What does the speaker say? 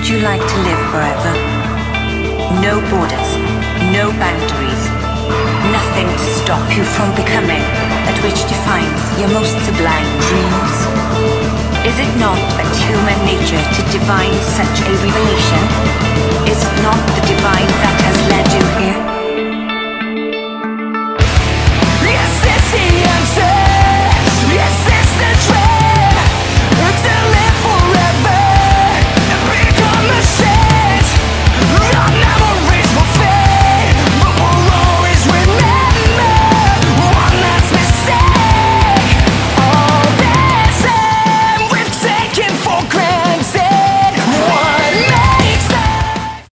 Would you like to live forever? No borders, no boundaries, nothing to stop you from becoming that which defines your most sublime dreams. Is it not but human nature to divine such a revelation? Is it not the divine that has led you